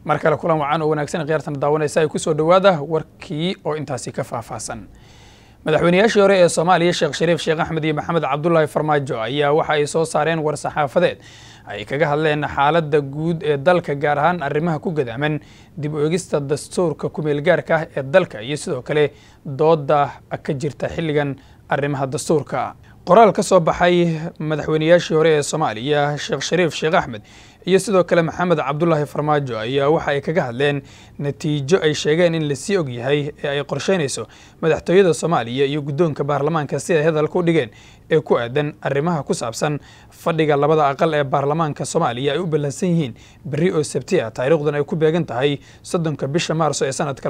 markale kulan wacan oo wanaagsan qeyrtan daawanaysa ay ku soo dhawaada warkii oo intaasi ka faahfaahsan madaxweynayaashii hore ee Soomaaliya Sheekh Shariif Sheekh Axmed iyo Maxamed Cabdullaahi Farmaajo ayaa waxa ay soo saareen war saxaafadeed ay kaga hadleen xaaladda guud ee dalka gaar ahaan arrimaha ku gadaaman dib u eegista dastuurka ku meel gaarka ah ee dalka iyo sidoo kale dooda ka jirta xilligan arrimaha dastuurka qoraal ka soo baxay madaxweynayaashii hore ee Soomaaliya Sheekh Shariif Sheekh Axmed iyo sidoo kale Maxamed Cabdullaahi Farmaajo ayaa waxa ay kaga hadleen natiijo ay sheegeen in la sii og yahay ee ay qorsheynayso madaxtooyada Soomaaliya iyo guddoonka baarlamaanka sida hadalku dhigeen ee ku aadan arrimaha ku saabsan fadhiga labada aqal ee baarlamaanka Soomaaliya ay u ballansan yihiin bari oo Sabti ah taariikhdan ay ku beegan tahay 3 bisha Maarso ee sanadka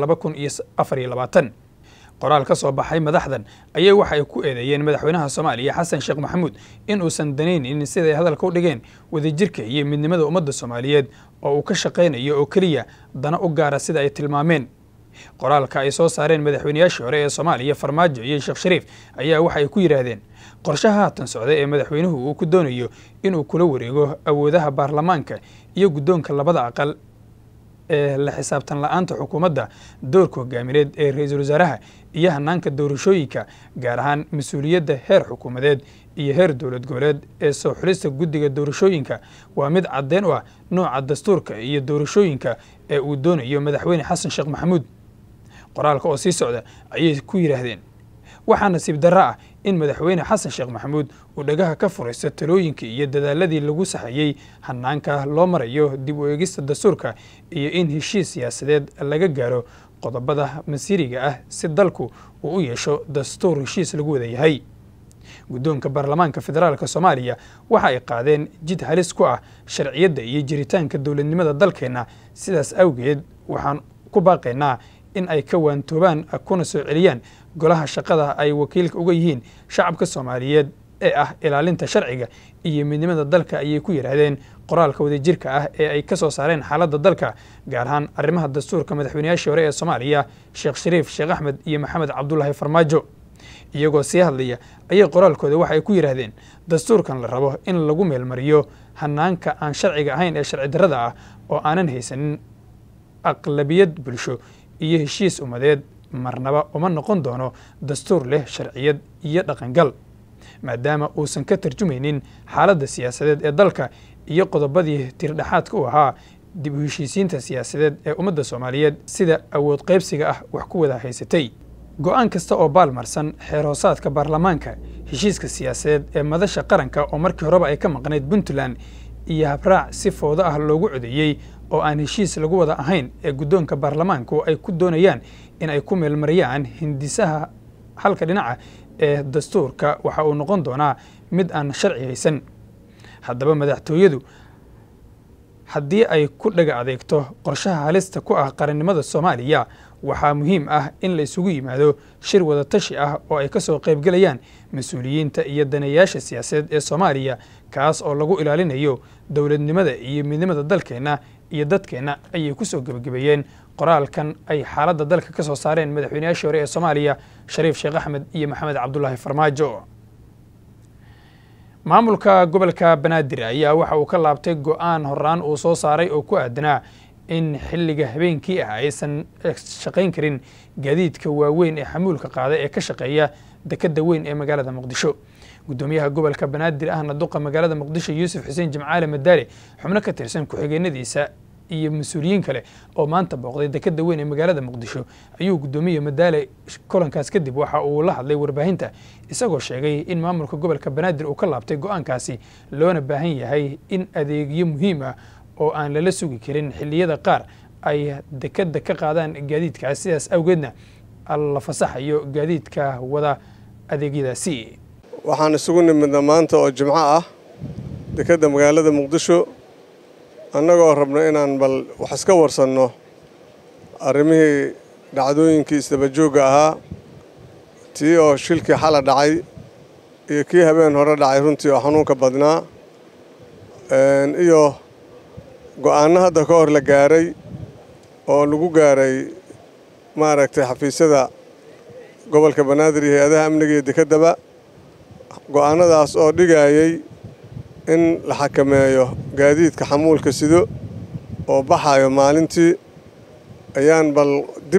2024 qoraal ka soo baxay madaxdan ayay waxa ay ku eedeeyeen madaxweynaha Soomaaliya Xasan Sheekh Maxamuud in uu san daneynin sida ay hadalka u dhigeen wadajirka iyo midnimada ummadda Soomaaliyeed oo uu ka shaqeynayo oo kaliya dana u gaara sida ay tilmaameen qoraalka ay soo saareen madaxweynayaashii hore ee Soomaaliya Farmaajo iyo Sheekh Shariif ayaa waxa ay ku yiraahdeen qorshaha tan socda ee madaxweynuhu uu ku doonayo in uu kula wareego awoodaha baarlamaanka iyo guddoonka labada aqal ee la xisaabtan la'aanta xukuumadda doorka hogaamineed ee ra'iisul wasaaraha iyo hanaanka doorashooyinka gaar ahaan mas'uuliyadda heer xukuumadeed iyo heer dowlad goboleed ee soo xulista guddiga doorashooyinka waa mid caddeyn u ah nooca dastuurka iyo doorashooyinka ee uu doonayo madaxweyne Xasan Sheekh Maxamuud qoraalka oo sii socda ayay ku yiraahdeen waxaa nasiib darro ah in madaxweyne Xasan Sheekh Maxamuud uu dhagaha ka furaysto talooyinkii iyo dadaaladii lagu saxayay hanaanka loo marayo dib u eegista dastuurka iyo in heshiis siyaasadeed laga gaaro qodobada masiiriga ah si dalku uu u yeesho dastuur heshiis lagu wada yahay guddoonka baarlamaanka federaalka Soomaaliya waxa ay qaadeen jid halis ku ah sharciyadda iyo jiritaanka dowladnimada dalkeena sidaas awgeed waxaan ku baaqaynaa in ay ka waantoobaan kuna soo celiyaan golaha shaqada ay wakiilka uga yihiin shacabka Soomaaliyeed ee ah ilaalinta sharciga iyo midnimada dalka ayay ku yiraahdeen qoraalka wadajirka ah ee ay ka soo saareen xaaladda dalka gaar ahaan arrimaha dastuurka madaxweynayaashii hore ee Soomaaliya Sheekh Shariif Sheekh Axmed iyo Maxamed Cabdullaahi Farmaajo iyagoo sii hadlaya ayay qoraalkooda waxa ay ku yiraahdeen dastuurkan la rabo in lagu meel mariyo hanaanka aan sharciga ahayn ee sharci darrada ah oo aanan haysanin aqlabiyad bulsho iyo heshiis umadeed marnaba uma noqon doono dastuur leh sharciyad iyo dhaqangal maadaama uusan ka tarjumaynin xaaladda siyaasadeed ee dalka iyo qodobadii tirdhaxaadka u ahaa dib u heshiisiinta siyaasadeed ee ummadda Soomaaliyeed sida awood qaybsiga ah wax ku wada haysatay go'aan kasta oo baalmarsan xeer hoosaadka baarlamaanka heshiiska siyaasadeed ee madasha qaranka oo markii horeba ay ka maqnayd Puntland iyo habraac si foodo ah loogu codeeyay oo aan heshiis lagu wada ahayn ee guddoonka baarlamaanku ay ku doonayaan in ay ku meelmariyaan hindisaha halka dhinaca ee dastuurka waxa uu noqon doonaa mid aan sharci haysan haddaba madaxtooyadu haddii ay ku dhaga adeegto qorshaha halista ku ah qarannimada Soomaaliya waxaa muhiim ah in la isugu yimaado shir wada tashi ah oo ay ka soo qayb galayaan mas'uuliyiinta iyo daneeyaasha siyaasadeed ee Soomaaliya kaas oo lagu ilaalinayo dowladnimada iyo midnimada dalkeena iyo dadkeena ayay ku soo gabagabeeyeen qoraalkan ay xaaladda dalka ka soo saareen madaxweynayaashii hore ee Soomaaliya Shariif Sheekh Axmed iyo Maxamed Cabdullaahi Farmaajo maamulka gobolka Banaadir ayaa waxa uu ka laabtay go'aan horaan uu soo saaray oo ku aadanaa in xilliga habeenkii ah aysan shaqayn karin gaadiidka waaweyn ee xamuulka qaada ee ka shaqeeya dekedda weyn ee magaalada Muqdisho gudoomiyaha gobolka Banaadir ahna duqa magaalada Muqdisho Yuusuf Xuseen Jimcaale Madaare xubno ka tirsan ku xigeenadiisa iyo mas'uuliyiin kale oo maanta booqday dekedda weyn ee magaalada Muqdisho ayuu gudoomiyaha Madaare kulankaas kadib waxa uu la hadlay warbaahinta isagoo sheegay in maamulka gobolka Banaadir uu ka laabtay go'aankaasi loona baahan yahay in adeegyo muhiim ah oo aan lala sugi karin xilliyada qaar ay dekedda ka qaadaan gaadiidkaas sidaas awgeedna la fasaxayo gaadiidka wada adeegyadaasi waxaan isugu nimidna maanta oo Jimco ah dekedda magaalada Muqdisho annagoo rabno inaan bal wax iska warsanno arrimihii dhacdooyinkii isdaba joogga ahaa tii oo shilkii xala dhacay iyo kii habeen hore dhacay runtii oo xanuunka badnaa iyo go'aanno hadda ka hor la gaaray oo lagu gaaray maaragtay xafiisyada gobolka Banaadir iyo hay'adaha amniga iyo dekeddaba go'aannadaas oo dhigayay in la xakameeyo gaadiidka xamuulka sido oo baxayo maalintii ayaan bal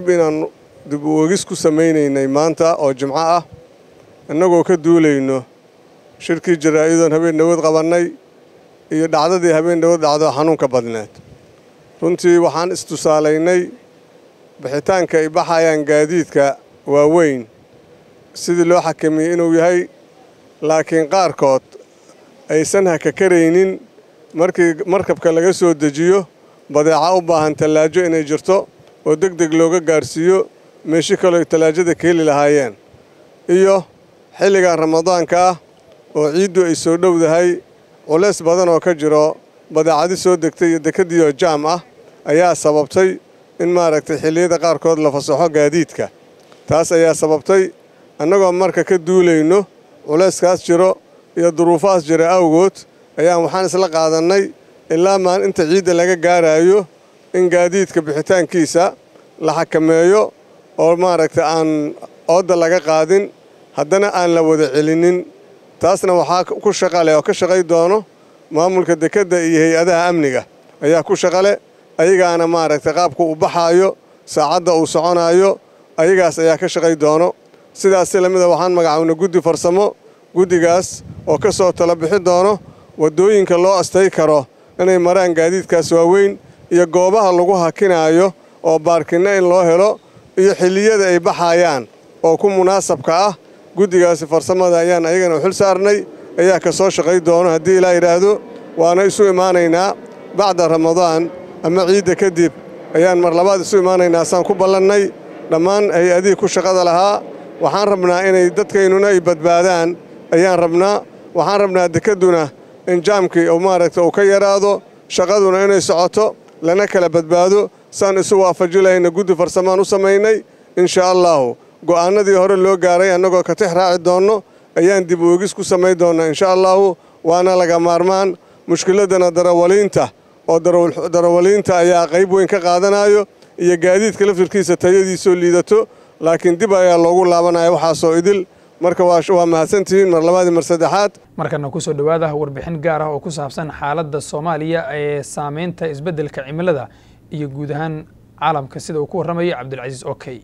dib u eegis ku samaynaynay maanta oo jimco ah annagoo ka duulayno shirkii jaraa'idoon habeen dhawood qabannay iyo dhacdadii habeen dhawood dhacdo xanuunka badneed runtii waxaan istusaalaynay bixitaanka ay baxayaan gaadiidka waaweyn sidii loo xakamiyey inuu yahay laakiin qaarkood aysan hakakaraynin markii markabka laga soo dejiyo badeeca u baahan tallaajo inay jirto oo degdeg looga gaarsiiyo meeshi kaloo tallaajada ka heli lahaayeen iyo xilligan ramadaanka ah oo ciiddu ay soo dhowdahay culays badan oo ka jiro badeecadi soo degtay iyo dekadiioo jaam ah ayaa sababtay in maaragtay xilliyada qaarkood la fasaxo gaadiidka taas ayaa sababtay annagoo marka ka duulayno culayskaas jiro iyo duruufahaas jira awgood ayaan waxaan isla qaadannay ilaa inta ciidda laga gaarayo in gaadiidka bixitaankiisa la xakameeyo oo maaragtay aan ooda laga qaadin haddana aan la wada celinin taasna waxaa ku shaqale oo ka shaqay doono maamulka dekedda iyo hay-adaha amniga ayaa ku shaqale ayagaana maaragtay qaabka uu baxaayo saacadda uu soconayo ayagaas ayaa ka shaqay doono sidaas si lamida waxaan magacawnay guddi farsamo guddigaas oo ka soo tala bixi doono waddooyinka loo astay karo inay maraan gaadiidkaas waaweyn iyo goobaha lagu hakinaayo oo baarkinna in loo helo iyo xilliyada ay baxayaan oo ku munaasabka ah guddigaasi farsamada ayaan ayagana u xil saarnay ayaa ka soo shaqay doono haddii ilaa yidhaahdo waana isu imaanaynaa bacda ramadaan ama ciidda kadib ayaan mar labaad isu imaanaynaa saan ku ballannay dhammaan hay-adihii ku shaqada lahaa waxaan rabnaa inay dadkaynuna ay badbaadaan ayaan rabnaa waxaan rabnaa dekedduna in jaamkii uu maaragta uu ka yaraado shaqaduna inay socoto lana kala badbaado saan isu waafaji lahayna guddi farsamaan u samaynay inshaa allaahu go'aanadii hore loo gaaray annagoo ka tix raaci doonno ayaan dib u eegis ku samayn doonnaa inshaa allaahu waana laga maarmaan mushkiladdana darawaliinta oo darawaliinta ayaa qayb weyn ka qaadanayo iyo gaadiidka laftirkiisa tayadiisoo liidato laakiin dib ayaa loogu laabanaya waxaasoo idil marka waa mahadsantihiin mar labaad iyo mar saddexaad markana ku soo dhawaada warbixin gaar ah oo ku saabsan xaaladda Soomaaliya ee saameynta isbeddelka cimilada iyo guud ahaan caalamka sida uu ku warramayo Cabdulcasiis Okay.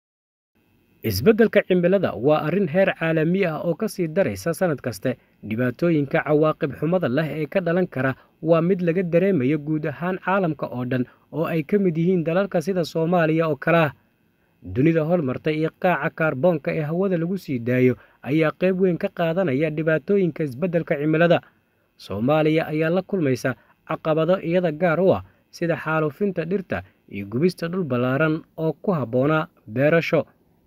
isbeddelka cimilada waa arrin heer caalami ah oo ka sii daraysa sanad kasta dhibaatooyinka cawaaqib xumada leh ee ka dhalan kara waa mid laga dareemayo guud ahaan caalamka oo dhan oo ay ka mid yihiin dalalka sida Soomaaliya oo kale ah dunida hormartay iyo qaaca kaarboonka ee hawada lagu sii daayo ayaa qayb weyn ka qaadanaya dhibaatooyinka isbeddelka cimilada Soomaaliya ayaa la kulmaysa caqabado iyada gaar u ah sida xaalufinta dhirta iyo gubista dhul ballaaran oo ku habboona beerasho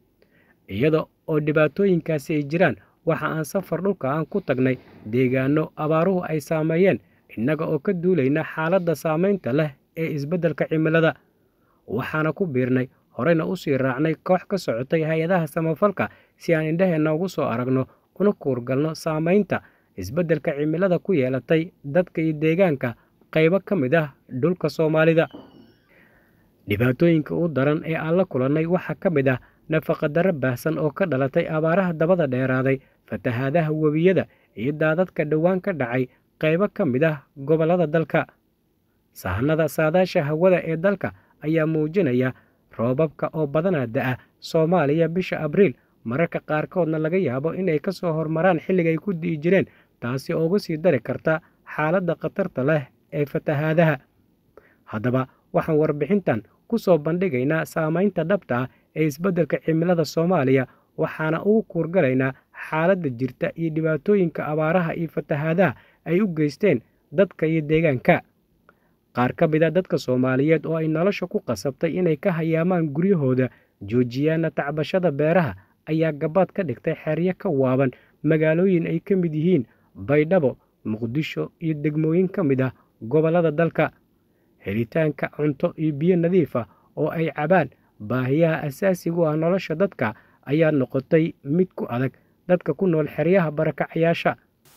iyada oo dhibaatooyinkaasi ay jiraan waxa aan safar dhulka aan ku tagnay deegaano abaaruhu ay saameeyeen innaga oo ka duulayna xaaladda saameynta leh ee isbeddelka cimilada waxaana ku biirnay horeyna u sii raacnay koox ka socotay hay-adaha samafalka si aan indhaheenna ugu soo aragno una kuurgalno saameynta isbeddelka cimilada ku yeelatay dadka iyo deegaanka qaybo ka mid ah dhulka Soomaalida dhibaatooyinka u daran ee aan la kulannay waxaa ka mid ah nafaqadarro baahsan oo ka dhalatay abaaraha dabada dheeraaday fatahaadaha webiyada iyo daadadka dhowaan ka dhacay qaybo ka mid ah gobollada dalka sahanada saadaasha hawada ee dalka ayaa muujinaya roobabka oo badanaa da'a Soomaaliya bisha Abriil mararka qaarkoodna laga yaabo inay ka soo hormaraan xilligay ku di'i jireen taasi oo uga sii dari karta xaaladda khatarta leh ee fatahaadaha haddaba waxaan warbixintan ku soo bandhigaynaa saamaynta dhabta ah ee isbeddelka cimilada Soomaaliya waxaana ugu kuurgalaynaa xaaladda jirta iyo dhibaatooyinka abaaraha iyo fatahaadaha ay u geysteen dadka iyo deegaanka qaar ka mid ah dadka Soomaaliyeed oo ay nolosha ku qasabtay inay ka hayaamaan guryahooda joojiyana tacbashada beeraha ayaa gabaad ka dhigtay xeryo ka waaban magaalooyin ay ka mid yihiin Baydhabo, Muqdisho iyo degmooyin ka mid ah gobollada dalka helitaanka cunto iyo biyo nadiif ah oo ay cabaan baahiyaha asaasiga ah nolosha dadka ayaa noqotay mid ku adag dadka ku nool xeryaha barakacayaasha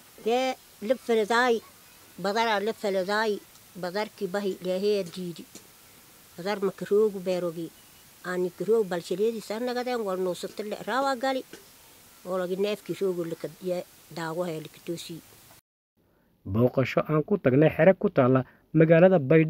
badarki bahi leeheer diidi badar makaroogu beerogi aani karoog balshareedi sanagaden wal noosatale rawa gali olagi neefki roogu lika daawo helikatoosi booqasho aan ku tagnay xere ku taala magaalada Baydhabo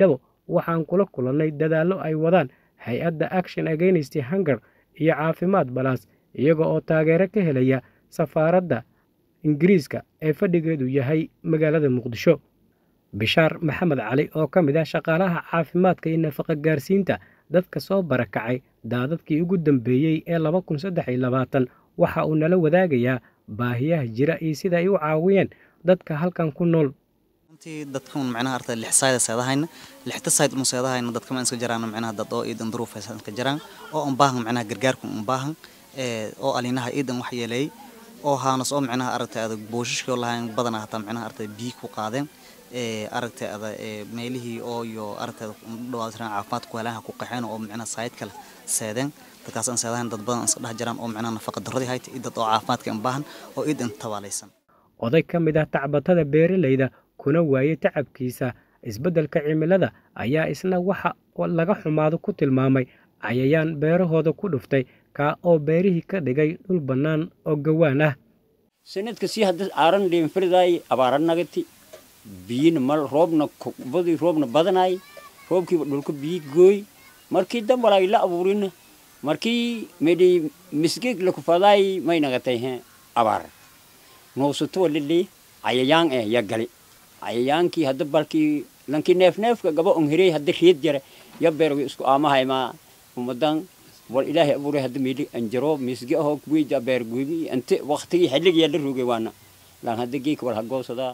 waxaan kula kulannay dadaallo ay wadaan hay-adda Action Against Hunger iyo Caafimaad Balaas iyaga oo taageero ka helaya safaaradda Ingiriiska ee fadhigeedu yahay magaalada Muqdisho. Bishaar Maxamed Cali oo ka mid ah shaqaalaha caafimaadka iyo nafaqa gaarsiinta dadka soo barakacay daadadkii ugu dambeeyey ee 2023 waxa uu nala wadaagayaa baahiyaha jira iyo sida ay u caawiyeen dadka halkan ku nool. dadkan macnaha artay lixsaayda seedahayna lixtasayd uu seedahayna dadka ma iska jiraan macnaha dad oo iidan duruufaysan ka jiraan oo u baahan macnaha gargaarku u baahan oo alinaha iidan wax yeelay oo haana soo macnaha aragtay adag booshiska lahayn badan hata macnaha artay biig ku qaadeen aragtay adag meelihii oo iyo aragtay dhawaasran caafimaad ku helaan ku qaxeen oo macnaha saayid kale seedeen dadkaas aan seedahan dad badan iska dhex jiraan oo macnaha nafaqa darradii hayt dad oo caafimaadka u baahan oo iidan tawaalaysan. Oday ka mid ah tacbatada beeralayda kuna waayay tacabkiisa isbeddelka cimilada ayaa isna waxa laga xumaado ku tilmaamay cayayaan beerahooda ku dhuftay ka oo beerihii ka dhigay dhul bannaan oo gawaan ah. sanadka si hadda aaran leeyin firiday abaaran nagati biin mal roobna roobna badanay roobkii dhulka biig gooy markii dambal ay la abuurin markii meedi misgeeg la ku faday may nagatay abaar noosuto walili cayayaan ya gali cayayaankii hadda balkii lankii neefka gaba on hirey hadda riid jare ya beero isku aamahay ma umadan wal ilaahi abuuray hadda meedi anjaro misge oo kuwida beer guubi inta waqtigii xilliga la rogay waana lan hadda geek wal hagoosada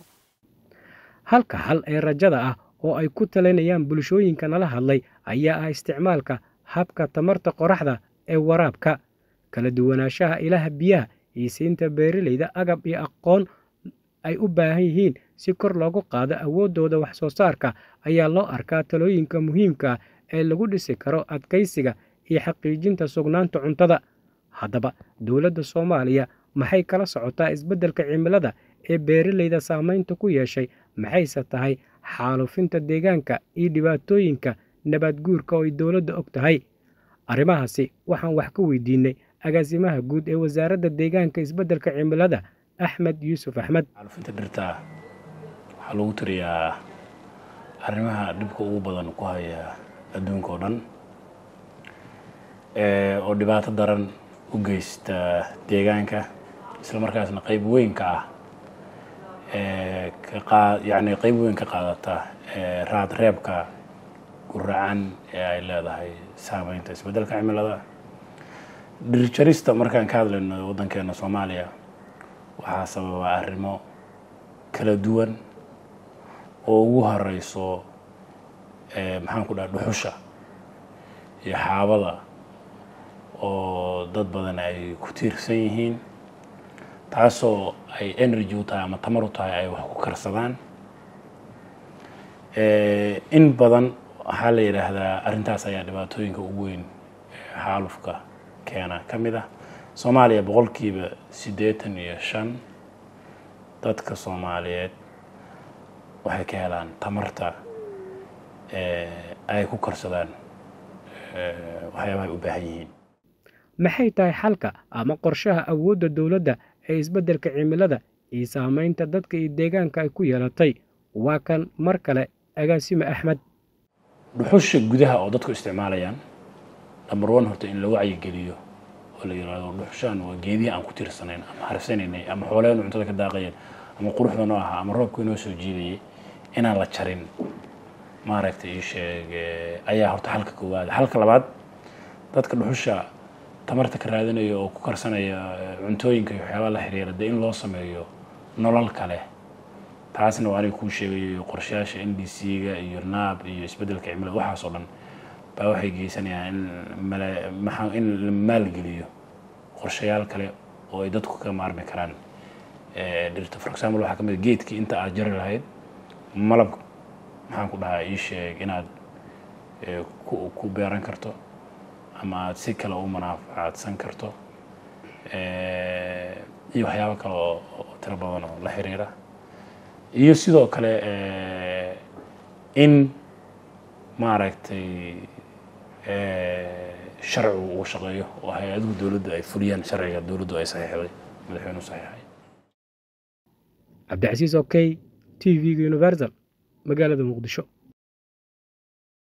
halka hal ee rajada ah oo ay ku talinayaan bulshooyinka nala hadlay ayaa ah isticmaalka habka tamarta qoraxda ee waraabka kala duwanaanshaha ilaha biyaha iyo siinta beeralayda agab iyo aqoon ay u baahan yihiin si kor loogu qaado awoodooda wax soo saarka ayaa loo arkaa talooyinka muhiimka ah ee lagu dhisi karo adkaysiga iyo xaqiijinta sugnaanta cuntada. Haddaba dowladda Soomaaliya maxay kala socotaa isbeddelka cimilada ee beeralayda saameynta ku yeeshay maxayse tahay xaalufinta deegaanka iyo dhibaatooyinka nabaad guurka oo ay dowladda og tahay? Arrimahaasi waxaan wax ka weydiinay agaasimaha guud ee wasaaradda deegaanka isbeddelka cimilada Axmed Yuusuf Axmed. xaalufinta dhirta waxaa lagu tiriyaa arrimaha dhibka ugu badan ku haya adduunka oo dhan oo dhibaato daran u geysta deegaanka isla markaasna qayb weyn ka ah yani qayb weyn ka qaadata raad reebka guracan ee ay leedahay saameynta isbeddelka cimilada. dhir jarista markaan ka hadlayno waddankeena Soomaaliya waxaa sababa arrimo kala duwan oo ugu horeyso maxaan ku dhahay dhuxusha iyo xaabada oo dad badan ay ku tiirsan yihiin taasoo ay energy u tahay ama tamar u tahay ay wax ku karsadaan. in badan waxaa la yidhaahdaa arrintaas ayaa dhibaatooyinka ugu weyn xaalufka keena ka mid ah. Soomaaliya 85% dadka Soomaaliyeed waxay ka helaan tamarta ay ku karsadaan waxyaabaha ay u baahan yihiin. Maxay tahay xalka ama qorshaha awoodda dowladda ee isbeddelka cimilada iyo saameynta dadka iyo deegaanka ay ku yeelatay? Waa kan mar kale agaasime Axmed. dhuxusha gudaha oo dadku isticmaalayaan number 1 horta in la wacyigeliyo oo la yiraahdo dhuxushan waa geedii aan ku tiirsanayn ama harfsanaynay ama xoolaheenu cuntada ka daaqayeen ama quruxda noo aha ama roobku inoo soo jiidayay inaan la jarin maaragtay ii sheeg ayaa horta halka koowaad. halka labaad dadka dhuxusha tamarta ka raadinaya oo ku karsanaya cuntooyinka iyo waxyaabaha la xiriira in loo sameeyo nolol kale taasna waa ay ku sheegayo qorshayaasha NDC-ga iyo NAB iyo isbeddelka cimilada waxaas oo dhan baa waxay geysanayaan in la maalgeliyo qorshayaal kale oo ay dadku ka maarmi karaan dhirta. For example waxaa ka mid geedkii inta aad jari lahayd malab maxaan ku dhahaa ii sheeg inaad ku beeran karto ama aad si kale u manaafacaadsan karto iyo waxyaabo kale oo tiro badan oo la xiriira. iyo sidoo kale in maaragtay sharcigu uu shaqeeyo oo hay'adaha dawladda ay fuliyaan sharciga dawladdu ay saxiixday madaxweynuhu saxiixay. Cabdicasiis Okey, TV Universal, magaalada Muqdisho.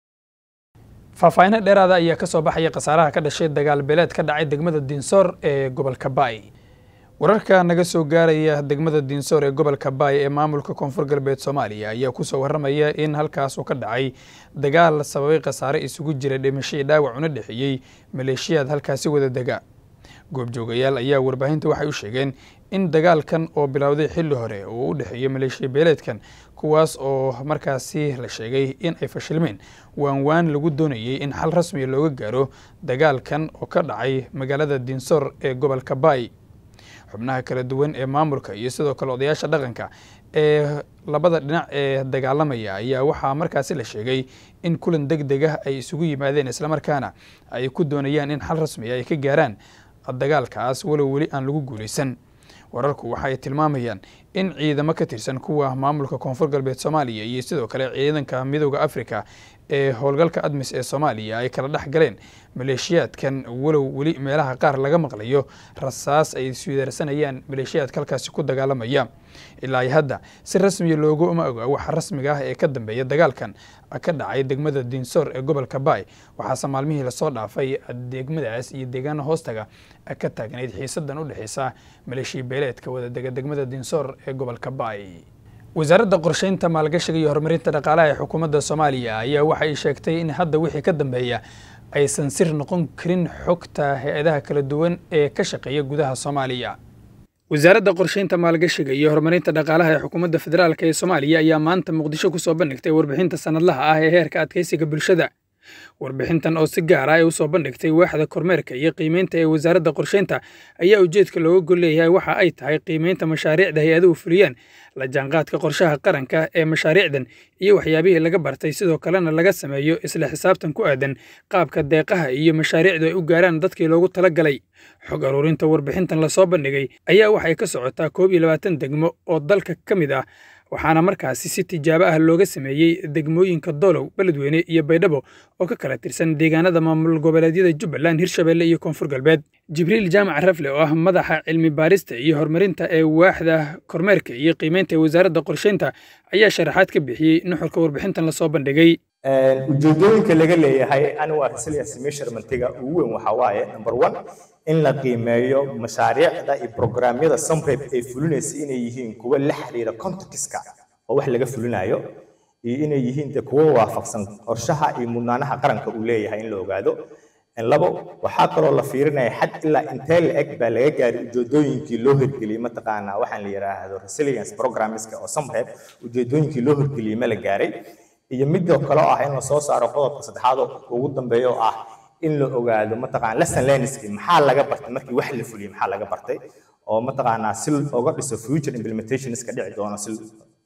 faahfaahin dheeraada ayaa ka soo baxaya khasaaraha ka dhashay dagaal beeleed ka dhacay degmada Dinsoor ee gobolka Baay. wararka naga soo gaaraya degmada Dinsoor ee gobolka Baay ee maamulka Koonfur Galbeed Soomaaliya ayaa ku soo waramaya in halkaas uu ka dhacay dagaal sababay khasaare isugu jira dhimasho iyo dhaawac una dhexeeyay maleeshiyad halkaasi wada dega. goobjoogayaal ayaa warbaahinta waxay u sheegeen in dagaalkan oo bilowday xilli hore uu u dhexeeyay maleeshiya beeleedkan kuwaas oo markaasi la sheegay in ay fashilmeen waan lagu doonayay in xal rasmi looga gaaro dagaalkan oo ka dhacay magaalada Dinsoor ee gobolka Baay. xubnaha kala duwan ee maamulka iyo sidoo kale odayaasha dhaqanka ee labada dhinac ee dagaalamaya ayaa waxaa markaasi la sheegay in kulan degdeg ah ay isugu yimaadeen isla markaana ay ku doonayaan in xal rasmi ay ka gaaraan dagaalkaas wali aan lagu guuleysan. wararku waxay tilmaamayaan in ciidamo ka tirsan kuwa maamulka Koonfur Galbeed Soomaaliya iyo sidoo kale ciidanka Midowga Afrika ee howlgalka ADMIS ee Soomaaliya ay kala dhex galeen maleeshiyadkan wali meelaha qaar laga maqlayo rasaas ay isweydaarsanayaan maleeshiyadka halkaasi ku dagaalamaya. ilaa hadda si rasmi loogu ma oga waxa rasmiga ah ee ka dambeeya dagaalkan ka dhacay degmada Dinsoor ee gobolka Baay. waxaa maalmihii la soo dhaafay degmadaas iyo deegaano hoostaga ka taagnayd xiisadan u dhaxaysa maleeshiya beeleedka wada degmada Dinsoor ee gobolka Baay. wasaaradda qorsheynta maalgashiga iyo horumarinta dhaqaalaha ee xukuumadda Soomaaliya ayaa waxay sheegtay in hadda wixii ka dambeeya aysan sir noqon karin xogta hay'adaha kala duwan ee ka shaqeeya gudaha Soomaaliya. wasaaradda qorsheynta maalgashiga iyo horumarinta dhaqaalaha ee xukuumadda federaalka ee Soomaaliya ayaa maanta Muqdisho ku soo bandhigtay warbixinta sanadlaha ah ee heerka adkeysiga bulshada. warbixintan oo si gaar ah u soo bandhigtay waaxda kormeerka iyo qiimeynta ee wasaaradda qorsheynta ayaa ujeedka looga gol leeyahay waxa ay tahay qiimeynta mashaariicda hay'aduhu fuliyaan, la jaanqaadka qorshaha qaranka ee mashaariicdan iyo waxyaabihii laga bartay, sidoo kalena laga sameeyo isla xisaabtan ku aadan qaabka deeqaha iyo mashaariicdu ay u gaaraan dadkii loogu talagalay. xog aruurinta warbixintan la soo bandhigay ayaa waxay ka socotaa 21 degmo oo dalka ka mid ah, waxaana markaasi si tijaabo ah looga sameeyay degmooyinka Doolow, Beledweyne iyo Baydhabo oo ka kala tirsan deegaanada maamul goboleedyada Jubbaland, Hirshabelle iyo Koonfur Galbeed. Jibriil Jaamac Rafle oo ah madaxa cilmi baarista iyo horumarinta ee waaxda kormeerka iyo qiimeynta ee wasaaradda qorsheynta ayaa sharaxaad ka bixiyay nuxurka warbixintan la soo bandhigay. ujeedooyinka laga leeyahay annual resilience measurement-ga ugu weyn waxa waaye number 1 in la qiimeeyo mashaariicda iyo programyada SUMREP ay fulinaysa inay yihiin kuwa la xiriira contextka oo wax laga fulinayo iyo inay yihiin kuwa waafaqsan qorshaha iyo mudnaanaha qaranka uu leeyahay in la ogaado. labo waxaa kaloo la fiirinaya xad ilaa intee la eg baa laga gaaray ujeedooyinkii loo hirgeliyay mataqaanaa waxaan la yiraahdo resilience programmeska oo SUMREP ujeedooyinkii loo hirgeliyay ma la gaaray. iyo mid kale oo ah in la soo saaro qodobka saddexaad oo ugu dambeeyo oo ah in la ogaado mataqaan lesson learned maxaa laga bartay markii wax la fuliyay maxaa laga bartay oo mataqaanaa si looga dhiso future implementations ka dhici doona si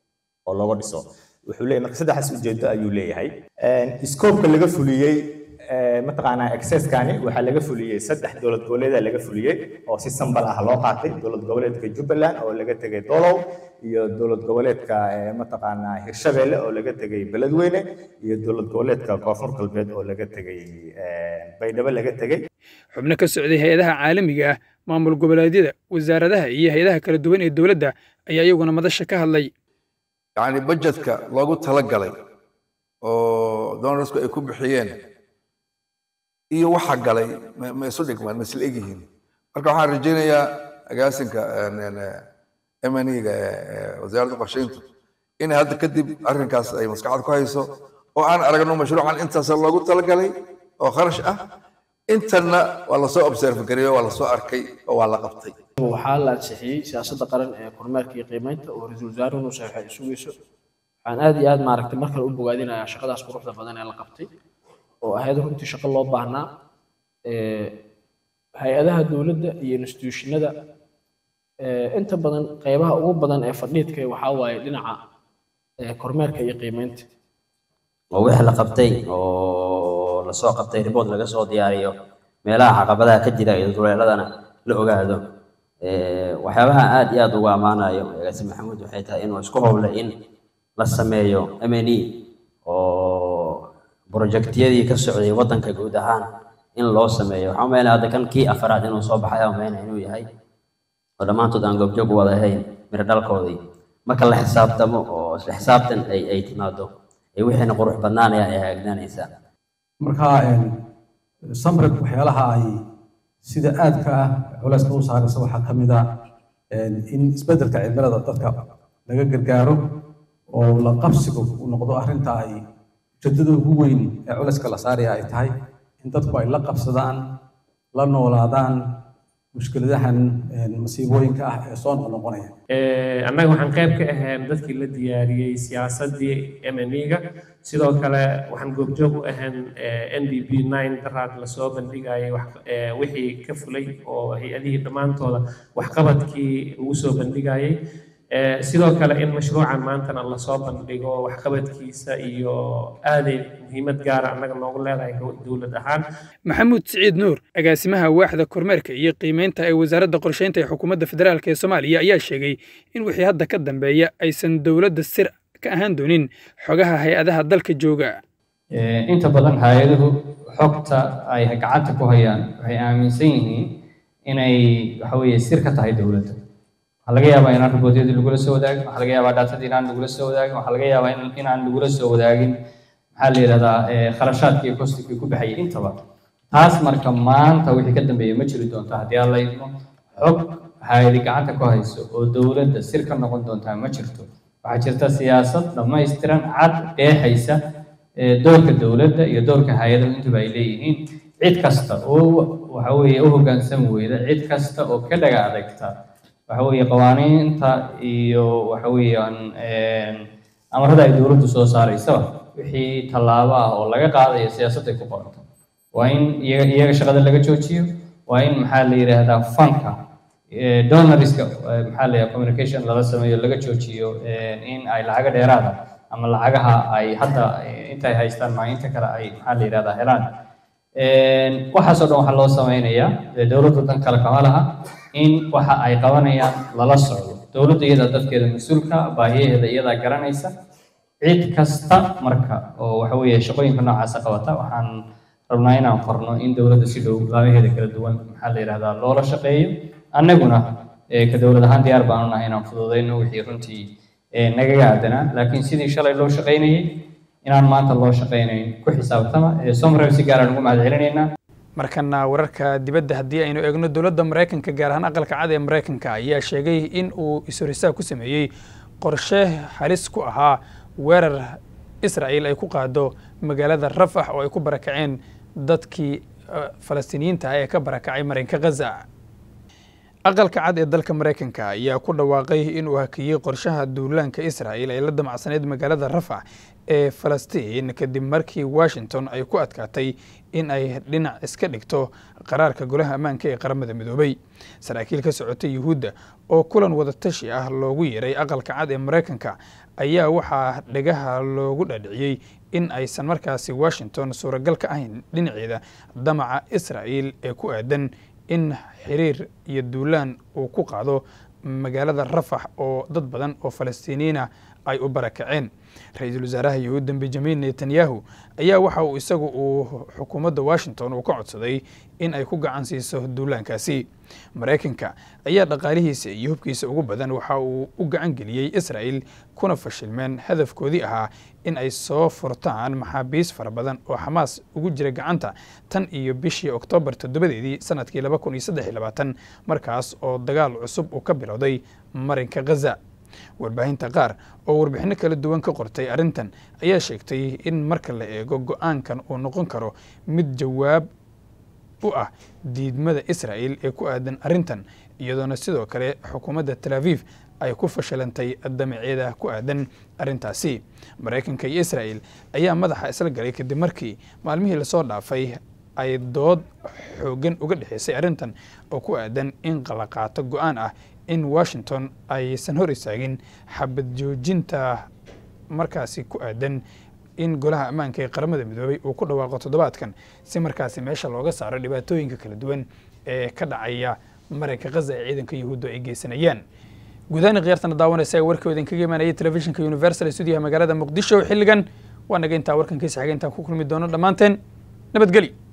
oo looga dhiso. wuxuu leeyahay marka saddexdaas ujeedo ayuu leeyahay. scope-ka laga fuliyay mataqaanaa access-kani waxaa laga fuliyay 3 dowlad goboleed laga fuliyay oo si sambal ah loo qaatay. dowlad goboleedka Jubbaland oo laga tagay Doolow iyo dowlad goboleedka mataqaanaa Hirshabelle oo laga tagay Beledweyne iyo dowlad goboleedka Koonfur Galbeed oo laga tagay Baydhabo laga tagay. xubno ka socday hay'adaha caalamiga ah, maamul goboleedyada, wasaaradaha iyo hay'adaha kala duwan ee dowladda ayaa iyaguna madasha ka hadlay. yani budgetka loogu talagalay oo donarsku ay ku bixiyeen iyo waxa galay ma isu dhigmaan ma isla egyihiin. marka waxaan rajaynayaa agaasinka MNE-ga wasaaradda qorsheyntu in hadda kadib arrinkaas ay maskaxda ku hayso oo aan aragno mashruucan intaas loogu talagalay oo kharash ah intana waa la soo observe gareeyo waa la soo arkay oo waa la qabtay. waxaa la ansixiyay siyaasadda qaran ee kormeerka iyo qiimeynta oo ra'iisul wasaaruhu uu saxay isugeyso. waxaan aad iyo aad maaragtay markale u bogaadinayaa shaqadaas quruxda badan ee la qabtay oo ahayd runtii shaqo loo baahnaa. hay'adaha dowladda iyo institutionada inta badan qaybaha ugu badan ee fadhiidka waxaa waaye dhinaca kormeerka iyo qiimeynta oo wixii la qabtay oo la soo qabtay report laga soo diyaariyo meelaha caqabadaha ka jira iyo duleeladana la ogaado. waxyaabaha aad iyo aad ugu amaanayo agaasi maxamuud waxay tahay inuu isku howlay in la sameeyo MNE oo projectiyadii ka socday wadanka guud ahaan in loo sameeyo. waxaan meenaa hadda kan kii afraad inuu soo baxay oo meenaa inuu yahay oo dhammaantood aan goobjoog wada ahayn miro dhalkoodii. marka la xisaabtamo oo isla xisaabtan ay timaado ay wixiina qurux badnaanaya ay hagaagnaanaysaa. marka samrad waxyaalaha ay sida aadka ah culayska u saaraysa waxaa ka mid ah in isbeddelka cimilada dadka laga gargaaro oo la qabsigu u noqdo arrinta ay ujeedada ugu weyn ee culayska la saaraya ay tahay in dadku ay la qabsadaan la noolaadaan mushkiladahan masiibooyinka ah ee soo noqnoqonaya annaga waxaan qayb ka ahayn dadkii la diyaariyey siyaasaddii MNE-ga sidoo kale waxaan goobjoog u ahayn NDP 9 daraad lasoo bandhigayay wixii ka fulay oo hay-adihii dhammaantooda waxqabadkii ugu soo bandhigayay sidoo kale in mashruucan maantana lasoo bandhigo waxqabadkiisa iyo aaday muhiimad gaara annaga noogu leedahay dowlad ahaan maxamuud siciid nuur agaasimaha waaxda kormeerka iyo qiimeynta ee wasaaradda qorsheynta ee xukuumadda federaalk ee Soomaaliya ayaa sheegay in wixii hadda ka dambeeya aysan dowladda sir ka ahaan doonin xogaha hay-adaha dalka jooga inta badan hay-aduhu xogta ay gacanta ku hayaan waxay aaminsan yihiin inay waxa weeye sir ka tahay dowladda waxaa laga yaabaa inaan riboodyadii lagula soo wadaagin waxaa laga yaabaa daatadii inaan lagula soo wadaagin waxaa laga yaabaa inaan lagula soo wadaagin maxaa la yidhahdaa kharashaadkii iyo kostikii ku baxayay intaba taas marka maanta wixii ka dambeeya ma jiri doonta haddii aan la idmo xog hay-adi gacanta ku hayso oo dowladda sir ka noqon doontaa ma jirto waxaa jirta siyaasad dhammaystiran cad qeexaysa doorka dowladda iyo doorka hay-adahu intuba ay leeyihiin cid kasta oo waxa weeye u hoggaansan weyda cid kasta oo ka dhaga adagta waxa weeye qawaaniinta iyo waxa weeyaan amarada ay dowladdu soo saaraysaba wixii tallaabo ah oo laga qaadayo siyaasadday ku qoranto waa in iyaga shaqada laga joojiyo waa in maxaa la yidhaahdaa fanka donoriska maxaa la yidhahdaa communication lala sameeyo laga joojiyo in ay lacaga dheeraada ama lacagaha ay hadda intay haystaan maalinta kale ay maxaa la yidhahdaa helaan waxaasoo dhan waxaa loo sameynayaa dowladdu dan kale kama laha in waxa ay qabanayaan lala socdo dowladda iyadaa dadkeeda mas-uulka baahiyaheeda iyadaa garanaysa cid kasta marka oo waxa weeye shaqooyinka noocaasa qabata waxaan rabnaa inaan qorno in dowladda si dhow laamaheeda kala duwan maxaa la yidhahdaa loola shaqeeyo annaguna ka dowlad ahaan diyaar baanu nahay inaan fududeyno wixii runtii nagaga aadanaa laakiin sidii shalay loo shaqaynayay inaan maanta loo shaqaynayn ku xisaabtama somrev si gaar aan ugu mahad celinaynaa markana wararka dibadda haddii aynu eegno dowladda Mareykanka gaar ahaan aqalka cad ee Mareykanka ayaa sheegay in uu isorisaa ku sameeyay qorshe halis ku ahaa weerar Israa'iil ay ku qaado magaalada Rafah oo ay ku barakaceen dadkii Falastiiniyiinta ah ee ka barakacay marinka Gaza aqalka cad ee dalka Mareykanka ayaa ku dhawaaqay in uu hakiyay qorshaha duulaanka Israa'iil ay la damacsaneyd magaalada Rafah ee Falastiin kadib markii Washington ay ku adkaatay in ay dhinac iska dhigto qaraarka golaha ammaanka ee qaramada midoobay saraakiil ka socotay Yuhuudda oo kulan wada tashi ah loogu yeeray aqalka cad ee Mareykanka ayaa waxaa dhagaha loogu dhadhiciyay in aysan markaasi Washington suuragal ka ahayn dhinaceeda damaca Israa'iil ee ku aadan in xiriir iyo duulaan uu ku qaado magaalada Rafah oo dad badan oo Falastiiniyiin ah ay u barakaceen ra'iisul wasaaraha Yuhuudda Benjamin Netanyahu ayaa waxa uu isagu xukuumadda Washington uu ka codsaday in ay ku gacan siiso duulaankaasi Mareykanka ayaa dhaqaalihiisa iyo hubkiisa ugu badan waxa uu u gacan geliyay Israa'iil kuna fashilmeen hadafkoodii ahaa in ay soo furtaan maxaabiis fara badan oo Xamaas ugu jira gacanta tan iyo bishii Oktoobar 7 sanadkii 2023 markaas oo dagaal cusub uu ka bilowday marinka Gaza warbaahinta qaar oo warbixino kala duwan ka qortay arrintan ayaa sheegtay in marka la eego go'aankan uu noqon karo mid jawaab u ah diidmada Israa'iil ee ku aadan arrintan iyadoona sidoo kale xukuumadda Tel Aviv ay ku fashilantay damaceeda ku aadan arrintaasi Mareykanka iyo Israa'iil ayaa madaxa isla galay kadib markii maalmihii la soo dhaafay ay dood xoogan uga dhaxaysay arrintan oo ku aadan in qalaqaato go'aan ah in Washington aysan hor istaagin xabad joojinta markaasi ku aadan in golaha ammaanka ee qaramada midoobay uu ku dhawaaqo toddobaadkan si markaasi meesha looga saaro dhibaatooyinka kala duwan ee ka dhacaya marinka Gaza ee ciidanka Yuhuudda ay geysanayaan gudaha qiyartana daawanaysa warkooda kaga imaanaya telefishinka Universal Studio magaalada Muqdisho xilligan waa naga inta warkan kiisa xigeentan ku kulmi doono dhamaanteen nabadgelyo